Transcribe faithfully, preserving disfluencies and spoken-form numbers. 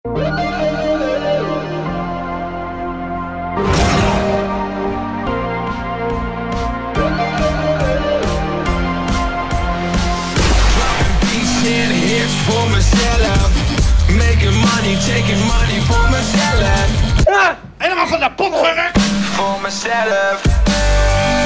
Voor mezelf, making money, taking money voor mezelf. Ah, helemaal van de pot gerukt. Voor mezelf.